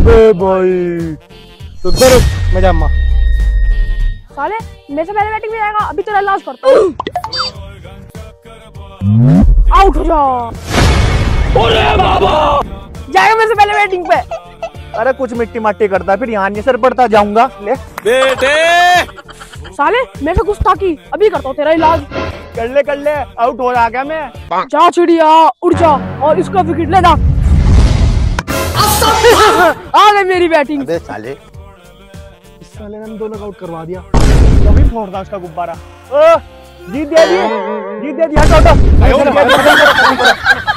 भाई तो इधर मैं जाऊंगा। साले मेरे से पहले बैटिंग में जाएगा, अभी तेरा इलाज करता हूँ। आउट हो जा। अरे बाबा जाएगा मेरे से पहले बैटिंग पे। अरे कुछ मिट्टी माट्टी करता फिर यहाँ नहीं सर पड़ता, जाऊंगा ले बेटे। साले मेरे से गुस्ताखी, अभी करता हूँ तेरा इलाज। कर ले आउट हो रहा क्या मैं? जा चिड़िया उड़ जा और इसका विकेट ले दा। आ गई मेरी बैटिंग। अबे साले इस साले ने दोनों आउट करवा दिया, कभी फोड़ता उसका गुब्बारा। जीत दे दिया।